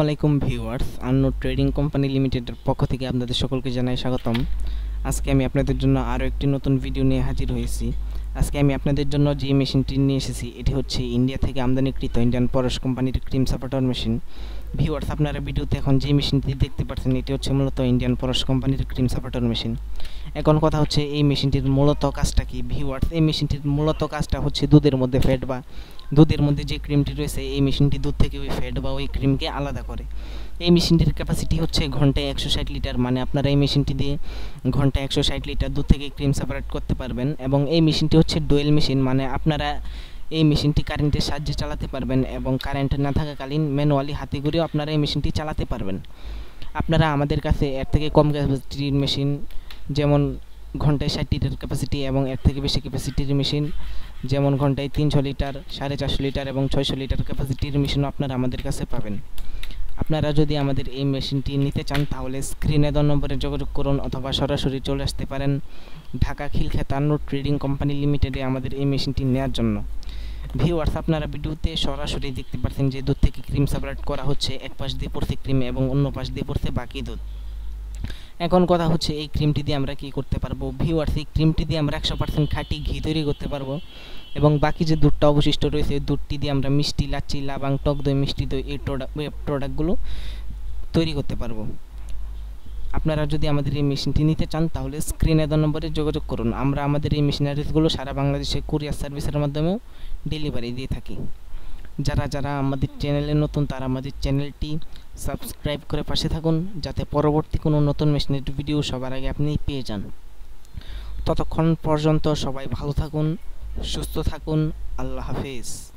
আলাইকুম viewers, আন্নো trading company লিমিটেডের পক্ষ থেকে আপনাদের সকলকে জানাই স্বাগতম। আজকে আমি আপনাদের জন্য আরও একটি নতুন ভিডিও নিয়ে হাজির হয়েছি। আজকে আমি আপনাদের জন্য যে মেশিনটি নিয়ে এসেছি এটি হচ্ছে ইন্ডিয়া থেকে আমদানিকৃত ইন্ডিয়ান পরশ কোম্পানির ক্রিম সাপোর্টার মেশিন। ভিউয়ার্স, আপনারা ভিডিওতে এখন যে মেশিনটি দেখতে পাচ্ছেন এটি হচ্ছে মূলত ইন্ডিয়ান পরশ কোম্পানির ক্রিম সাপোর্টার মেশিন। এখন কথা হচ্ছে এই মেশিনটির মূলত কাজটা কি। ভিউয়ার্স, এই মেশিনটির মূলত কাজটা হচ্ছে দুধের মধ্যে ফ্যাট বা দুধের মধ্যে যে ক্রিমটি রয়েছে এই মেশিনটি দুধ থেকে ওই ফ্যাট বা ওই ক্রিমকে আলাদা করে। এই মেশিনটির ক্যাপাসিটি হচ্ছে ঘন্টায় 160 লিটার, মানে আপনারা এই মেশিনটি দিয়ে ঘন্টায় 160 লিটার দুধ থেকে ক্রিম সেপারেট করতে পারবেন। এবং এই মেশিনটি হচ্ছে ডুয়েল মেশিন, মানে আপনারা এই মেশিনটি কারেন্টের সাহায্যে চালাতে পারবেন এবং কারেন্ট না থাকাকালীন ম্যানুয়ালি হাতে ঘুরেও আপনারা এই মেশিনটি চালাতে পারবেন। আপনারা আমাদের কাছে এর থেকে কম ক্যাপাসিটির মেশিন, যেমন ঘন্টায় 60 লিটার ক্যাপাসিটি এবং এর থেকে বেশি ক্যাপাসিটির মেশিন, যেমন ঘন্টায় 300 লিটার, 450 লিটার এবং 600 লিটার ক্যাপাসিটির মেশিনও আপনারা আমাদের কাছে পাবেন। আপনারা যদি আমাদের এই মেশিনটি নিতে চান তাহলে স্ক্রিনে দেওয়া নম্বরে যোগাযোগ করুন অথবা সরাসরি চলে আসতে পারেন ঢাকা খিলক্ষেত আন্নো ট্রেডিং কোম্পানি লিমিটেডে আমাদের এই মেশিনটি নেওয়ার জন্য। ভিউয়ার্স, আপনারা ভিডিওতে সরাসরি দেখতে পাচ্ছেন যে দুধ থেকে ক্রিম সেপারেট করা হচ্ছে, এক পাশ দিয়ে পড়ছে ক্রিম এবং অন্য পাশ দিয়ে পড়ছে বাকি দুধ। এখন কথা হচ্ছে এই ক্রিমটি দিয়ে আমরা কি করতে পারবো। ভিউয়ার্স, এই ক্রিমটি দিয়ে আমরা 100% খাঁটি ঘি তৈরি করতে পারবো এবং বাকি যে দুধটা অবশিষ্ট রয়েছে দুধটি দিয়ে আমরা মিষ্টি, লাচ্ছি, লাবাং, টক দই, মিষ্টি দই এই প্রোডাক্টগুলো তৈরি করতে পারবো। আপনারা যদি আমাদের এই মেশিনটি নিতে চান তাহলে স্ক্রিনে দেওয়া নম্বরে যোগাযোগ করুন। আমরা আমাদের এই মেশিনারিজগুলো সারা বাংলাদেশে কুরিয়ার সার্ভিসের মাধ্যমেও ডেলিভারি দিয়ে থাকি। যারা আমাদের চ্যানেলে নতুন তারা আমাদের চ্যানেলটি সাবস্ক্রাইব করে পাশে থাকুন, যাতে পরবর্তী কোনো নতুন মেশিনের ভিডিও সবার আগে আপনি পেয়ে যান। ততক্ষণ পর্যন্ত সবাই ভালো থাকুন, সুস্থ থাকুন। আল্লাহ হাফেজ।